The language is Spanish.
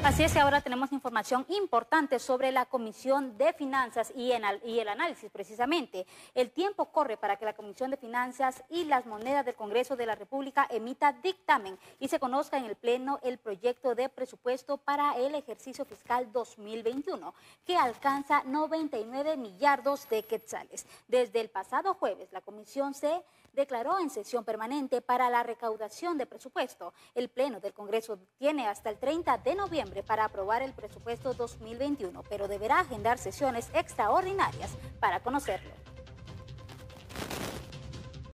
Así es que ahora tenemos información importante sobre la Comisión de Finanzas y el análisis precisamente. El tiempo corre para que la Comisión de Finanzas y las Monedas del Congreso de la República emita dictamen y se conozca en el Pleno el proyecto de presupuesto para el ejercicio fiscal 2021, que alcanza 99 millardos de quetzales. Desde el pasado jueves, la Comisión se declaró en sesión permanente para la recaudación de presupuesto. El Pleno del Congreso tiene hasta el 30 de noviembre para aprobar el presupuesto 2021, pero deberá agendar sesiones extraordinarias para conocerlo.